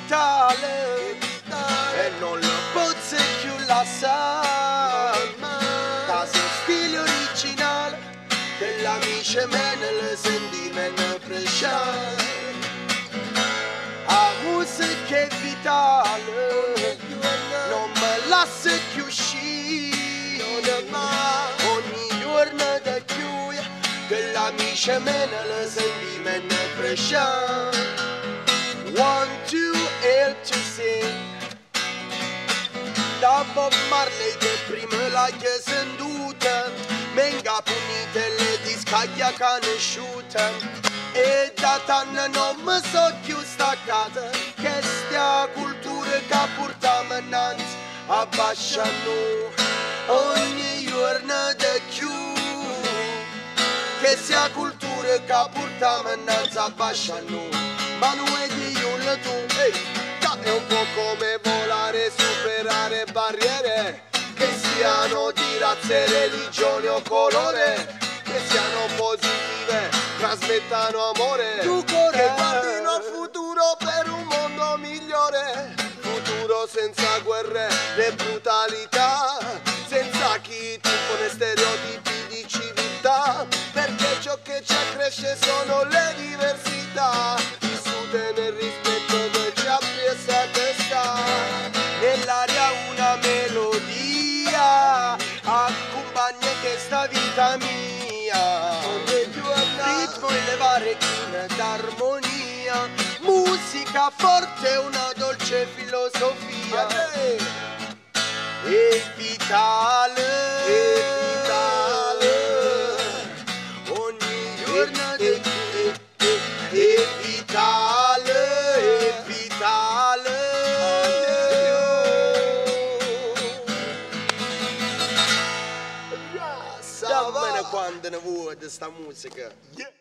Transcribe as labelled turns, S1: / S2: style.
S1: vitale e non lo posso più lasciare. Da suo stile originale che l'amici me ne senti meno presciare. La musica è vitale, non me lascia più uscire. Ogni giorno da più che l'amici me ne senti meno presciare. Want to help to sing da Bob Marley che prima la senduta menga punite le discaglia conosciuta e da tanto non mi so più staccata che stia cultura che portiamo innanzi abbasciano ogni giorno da più che sia cultura che portiamo innanzi abbasciano. Ma non è di io tu, è un po' come volare, superare barriere che siano di razze, religione o colore, che siano positive, trasmettano amore, che guardino al futuro per un mondo migliore, futuro senza guerre né brutalità, senza chi ti impone stereotipi di civiltà, perché ciò che ci accresce sono le diversità. Nel rispetto che ci appiessa a testa, nell'aria una melodia accompagna questa vita mia, ritmo e levare china d'armonia, musica forte, una dolce filosofia, è vitale, ogni giorno è vitale, è vitale. Dammene quando ne vuoi di sta musica.